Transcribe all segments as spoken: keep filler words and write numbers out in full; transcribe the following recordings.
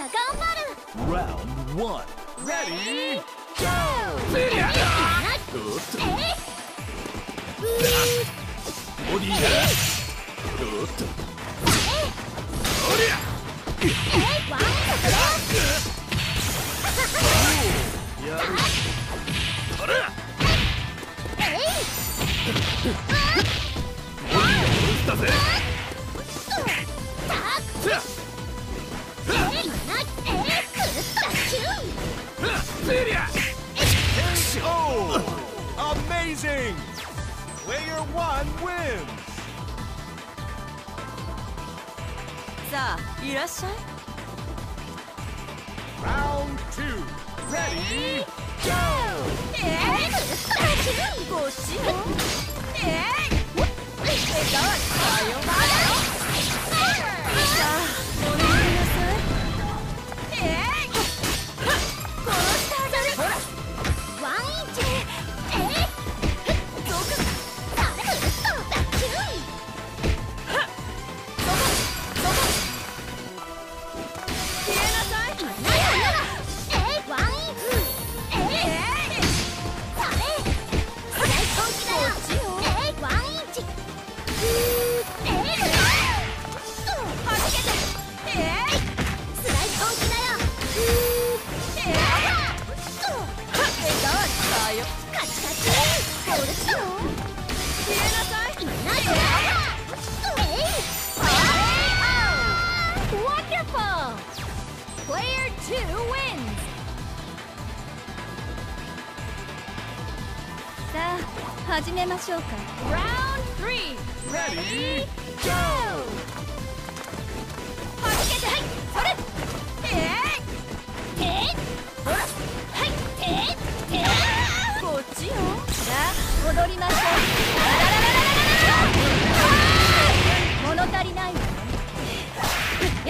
頑張る。 Round one. Ready? Go! せりゃおっとボディーだおっとおりゃワンクロやるおらボディーが戻したぜせりゃ Oh! Amazing! Player one wins! さあいらっしゃい。 Round two. Ready? Go! ごしよ。えい。さよなら。さあお願いなさい。えい。殺してあげる。ほら。 ワンインチえいゾクダメだキュン消えなさい。 えいワンインチえいダメスライトンキだよえいワンインチえいはじけて。えい。 スライトンキだよえい。さよ。 カチカチこっちよ消えなさい。 ナイスえい Wonderful! Player two wins! さあ、始めましょうか。Round three! Ready? Go! はじけて、はい、それえいてほらはいててこっちよ。さあ、踊りましょう。あららららららら物足りないわね。 えい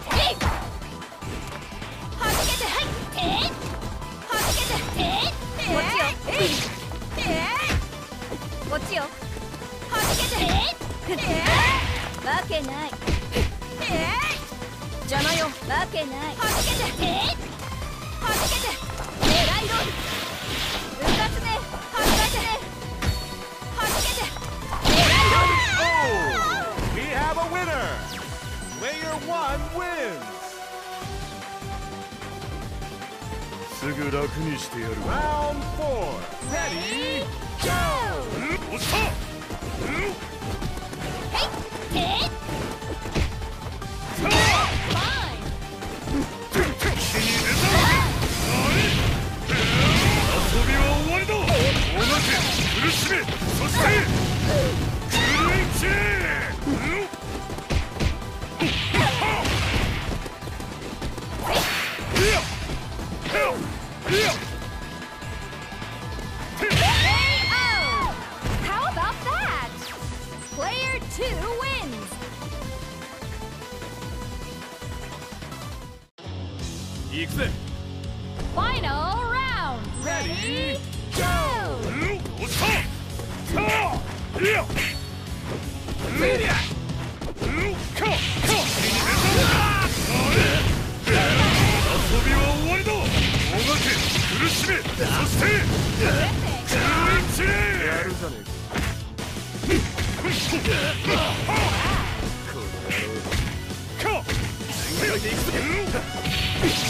はじけて、はいてはじけててこっちよ。えいえいこっちよ。はじけてえいわけない。えい邪魔よ。わけない。はじけててはじけて狙い通り。うかつね。はじけてはじけて狙い通り。 Oh! We have a winner! Player one wins! すぐ楽にしてやる Round four. Ready? Go! おっとて遊びは終わりだ。おまけ苦しめそしてクルンチいやいや How about that? Player two wins. 行くぜ Final round. Ready? Go! おっとさあいやせりゃうんかか遊びは終わりだ。おまけ苦しめそしてクルンチやるじゃねえか。 か全開でいくぜ